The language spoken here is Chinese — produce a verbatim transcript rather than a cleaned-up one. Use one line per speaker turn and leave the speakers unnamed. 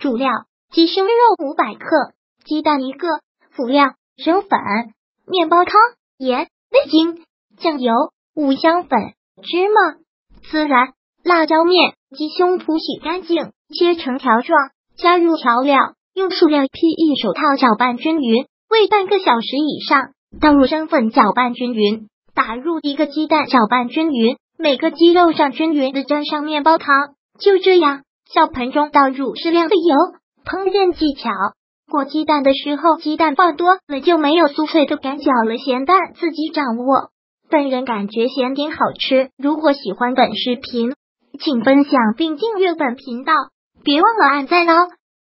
主料：鸡胸肉五百克，鸡蛋一个，辅料：生粉、面包糠、盐、味精、酱油、五香粉、芝麻、孜然、辣椒面。鸡胸脯洗干净，切成条状，加入调料，用塑料 P E 手套搅拌均匀，煨半个小时以上。倒入生粉搅拌均匀，打入一个鸡蛋搅拌均匀，每个鸡肉上均匀的沾上面包糠。就这样，小盆中倒入适量的油。烹饪技巧：裹鸡蛋的时候，鸡蛋放多了就没有酥脆的感，搅了咸淡自己掌握。本人感觉咸点好吃。如果喜欢本视频，请分享并订阅本频道，别忘了按赞哦。